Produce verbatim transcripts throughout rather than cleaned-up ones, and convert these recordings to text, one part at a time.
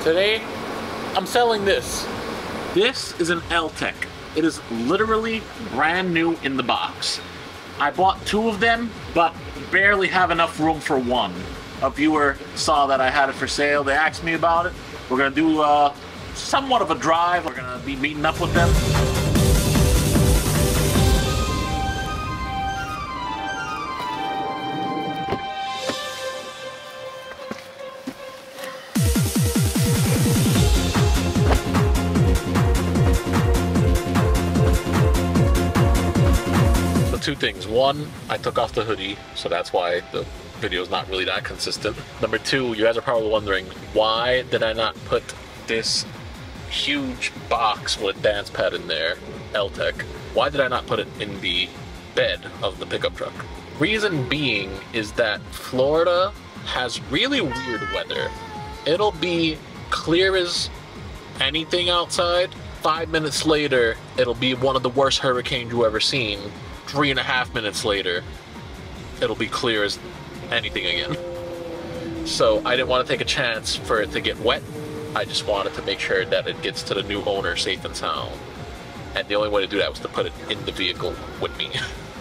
Today, I'm selling this. This is an Eltec. It is literally brand new in the box. I bought two of them, but barely have enough room for one. A viewer saw that I had it for sale. They asked me about it. We're gonna do uh, somewhat of a drive. We're gonna be meeting up with them. Two things. One, I took off the hoodie, so that's why the video is not really that consistent. Number two, you guys are probably wondering, why did I not put this huge box with a dance pad in there, Eltec? Why did I not put it in the bed of the pickup truck? Reason being is that Florida has really weird weather. It'll be clear as anything outside. Five minutes later, it'll be one of the worst hurricanes you've ever seen. Three and a half minutes later, it'll be clear as anything again. So I didn't want to take a chance for it to get wet. I just wanted to make sure that it gets to the new owner safe and sound. And the only way to do that was to put it in the vehicle with me.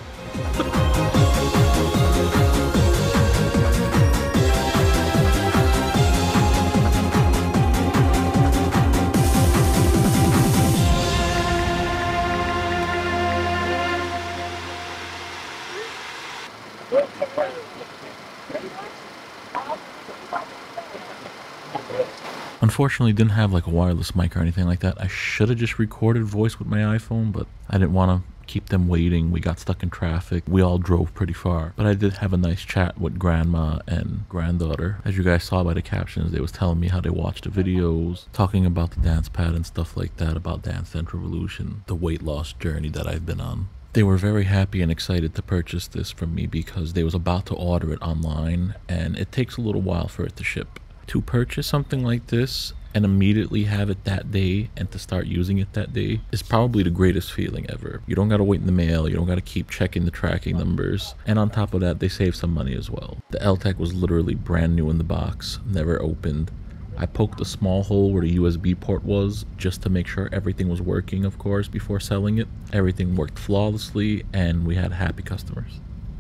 Unfortunately, didn't have like a wireless mic or anything like that. I should have just recorded voice with my iPhone, but I didn't want to keep them waiting. We got stuck in traffic. We all drove pretty far. But I did have a nice chat with grandma and granddaughter. As you guys saw by the captions, they was telling me how they watched the videos, talking about the dance pad and stuff like that, about Dance Dance Revolution, the weight loss journey that I've been on. They were very happy and excited to purchase this from me because they was about to order it online, and it takes a little while for it to ship. To purchase something like this and immediately have it that day and to start using it that day is probably the greatest feeling ever. You don't gotta wait in the mail, you don't gotta keep checking the tracking numbers, and on top of that, they save some money as well. The Eltec was literally brand new in the box, never opened. I poked a small hole where the U S B port was just to make sure everything was working, of course, before selling it. Everything worked flawlessly and we had happy customers.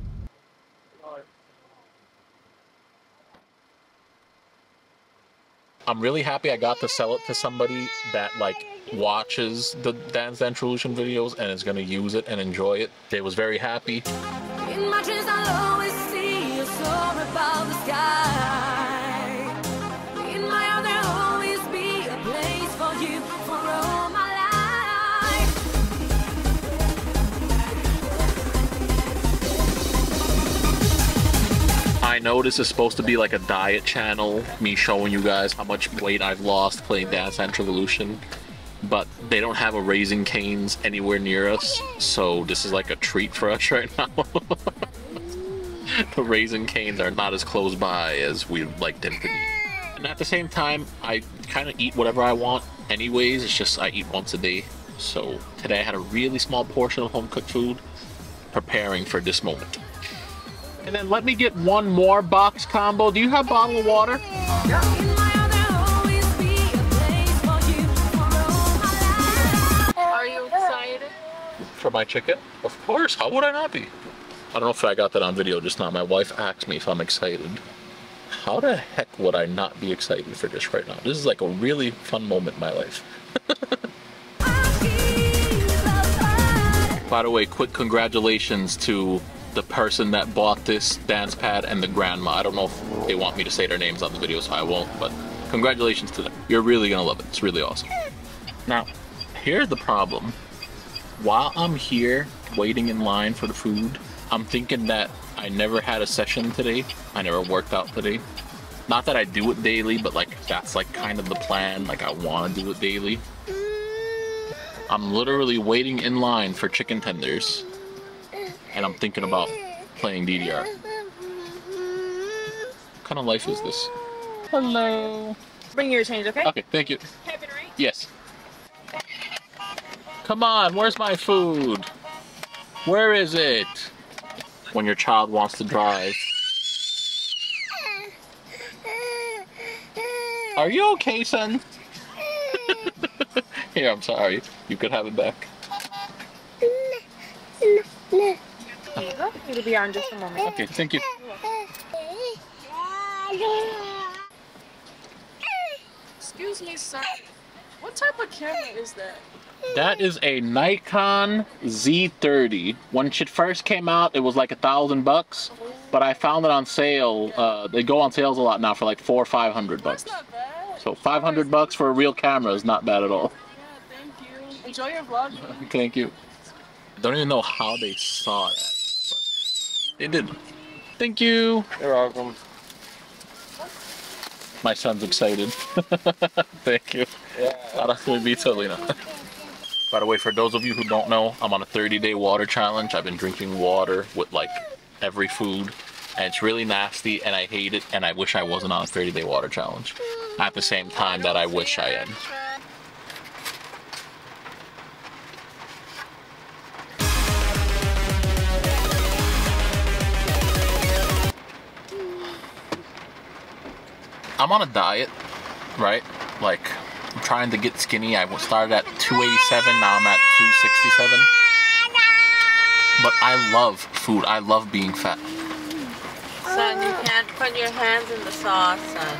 I'm really happy I got to sell it to somebody that like watches the Dance Dance Revolution videos and is gonna use it and enjoy it. They was very happy. In my dreams I'll always see you soar above the sky. In my heart there'll always be a place for you for all my life. I know this is supposed to be like a diet channel, me showing you guys how much weight I've lost playing Dance Dance Revolution, but they don't have a Raising Cane's anywhere near us, so this is like a treat for us right now. The Raising Cane's are not as close by as we'd like them to be. And at the same time, I kind of eat whatever I want anyways, it's just I eat once a day. So today I had a really small portion of home-cooked food, preparing for this moment. And then let me get one more box combo. Do you have bottled water? Yeah. Are you excited? For my chicken? Of course, how would I not be? I don't know if I got that on video just now. My wife asked me if I'm excited. How the heck would I not be excited for this right now? This is like a really fun moment in my life. By the way, quick congratulations to the person that bought this dance pad and the grandma. I don't know if they want me to say their names on the video, so I won't, but congratulations to them. You're really gonna love it. It's really awesome. Now, here's the problem. While I'm here waiting in line for the food, I'm thinking that I never had a session today. I never worked out today. Not that I do it daily, but like that's like kind of the plan. Like I want to do it daily. I'm literally waiting in line for chicken tenders, and I'm thinking about playing D D R. What kind of life is this? Hello. Bring your change, okay? Okay, thank you. Happy to ring? Yes. Come on, where's my food? Where is it? When your child wants to drive. Are you okay, son? Here, I'm sorry. You could have it back. It'll be on just a moment. Okay, thank you. Excuse me, sir. What type of camera is that? That is a Nikon Z thirty. When it first came out, it was like a thousand bucks, but I found it on sale. Uh, they go on sales a lot now for like four or five hundred bucks. That's not bad. So five hundred bucks for a real camera is not bad at all. Yeah, thank you. Enjoy your vlog. Thank you. Don't even know how they saw that, but they did. Thank you. You're welcome. My son's excited. Thank you. Yeah. Ahora me invito, Lena. By the way, for those of you who don't know, I'm on a thirty day water challenge. I've been drinking water with like every food, and it's really nasty, and I hate it, and I wish I wasn't on a thirty day water challenge at the same time that I wish I am. I'm on a diet, right? Like, I'm trying to get skinny. I started at two eighty-seven, now I'm at two sixty-seven. But I love food. I love being fat. Son, you can't put your hands in the sauce, son.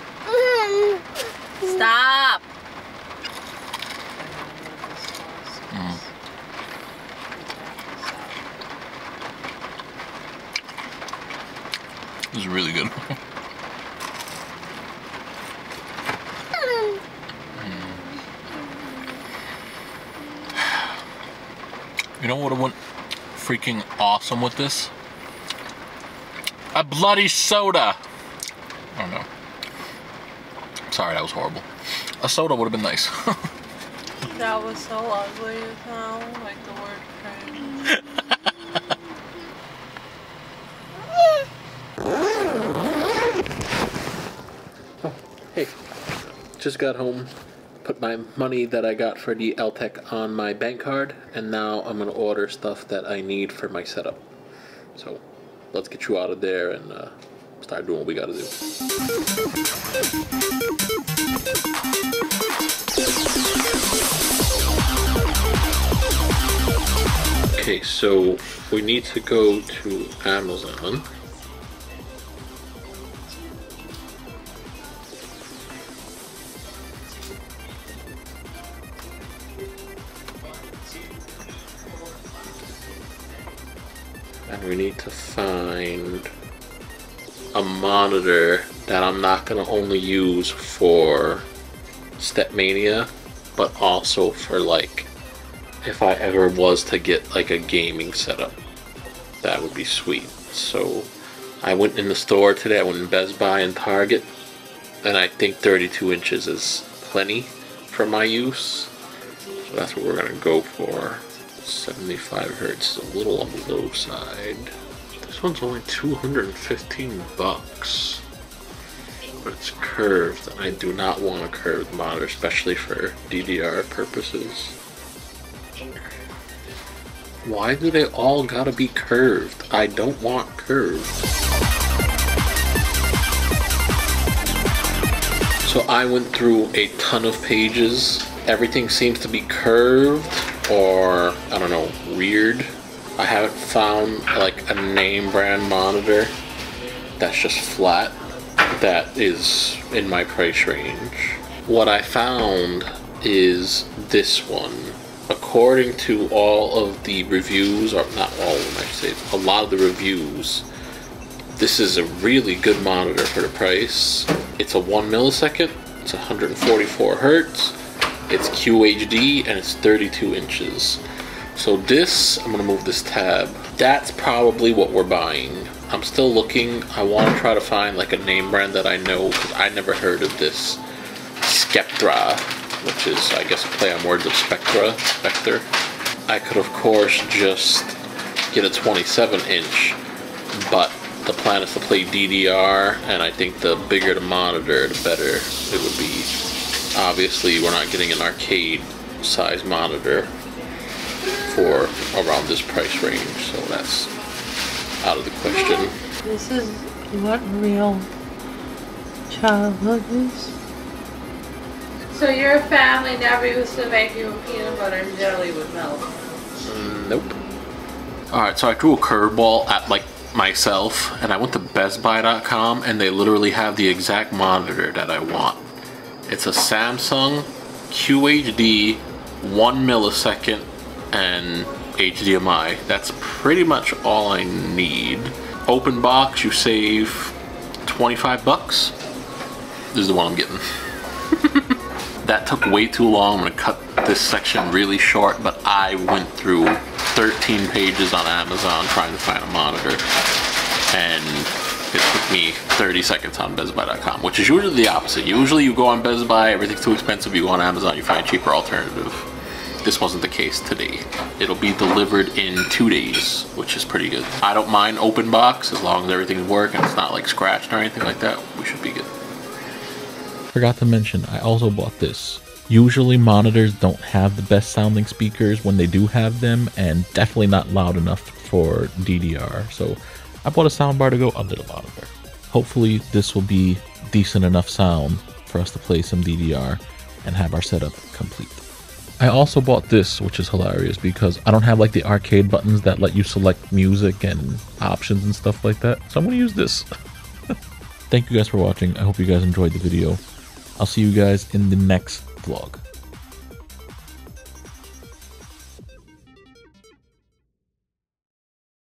Stop! Mm. This is really good. You know what would have went freaking awesome with this? A bloody soda! I don't know. Sorry, that was horrible. A soda would have been nice. That was so ugly, it sounds like the word cringe. Hey, just got home. Put my money that I got for the L T E C on my bank card, and now I'm gonna order stuff that I need for my setup. So let's get you out of there and uh, start doing what we gotta do. Okay, so we need to go to Amazon. And we need to find a monitor that I'm not going to only use for Stepmania, but also for like, if I ever was to get like a gaming setup, that would be sweet. So I went in the store today, I went in Best Buy and Target, and I think thirty-two inches is plenty for my use. So that's what we're going to go for. seventy-five hertz is a little on the low side. This one's only two hundred fifteen bucks, but it's curved, and I do not want a curved monitor, especially for D D R purposes. Why do they all gotta be curved? I don't want curved. So I went through a ton of pages. Everything seems to be curved, or I don't know, weird. I haven't found like a name brand monitor that's just flat that is in my price range. What I found is this one. According to all of the reviews, or not all of them, I should say, a lot of the reviews, this is a really good monitor for the price. It's a one millisecond, it's one hundred forty-four hertz. It's Q H D and it's thirty-two inches. So this, I'm gonna move this tab. That's probably what we're buying. I'm still looking. I want to try to find like a name brand that I know, because I never heard of this. Skeptra, which is, I guess, a play on words of Spectra, Spectre. I could of course just get a twenty-seven inch, but the plan is to play D D R, and I think the bigger the monitor, the better it would be. Obviously, we're not getting an arcade size monitor for around this price range, so that's out of the question. This is what real childhood is. So your family never used to make you a peanut butter and jelly with milk? Mm, nope. Alright, so I threw a curveball at like myself, and I went to Best Buy dot com, and they literally have the exact monitor that I want. It's a Samsung Q H D, one millisecond, and H D M I. That's pretty much all I need. Open box, you save twenty-five bucks. This is the one I'm getting. That took way too long. I'm gonna cut this section really short, but I went through thirteen pages on Amazon trying to find a monitor, and it took me thirty seconds on Best Buy dot com, which is usually the opposite. Usually you go on Best Buy, everything's too expensive, you go on Amazon, you find a cheaper alternative. This wasn't the case today. It'll be delivered in two days, which is pretty good. I don't mind open box as long as everything's working, it's not like scratched or anything like that. We should be good. Forgot to mention, I also bought this. Usually monitors don't have the best sounding speakers when they do have them, and definitely not loud enough for D D R. So I bought a soundbar to go under the monitor. Hopefully this will be decent enough sound for us to play some D D R and have our setup complete. I also bought this, which is hilarious because I don't have like the arcade buttons that let you select music and options and stuff like that. So I'm going to use this. Thank you guys for watching. I hope you guys enjoyed the video. I'll see you guys in the next vlog.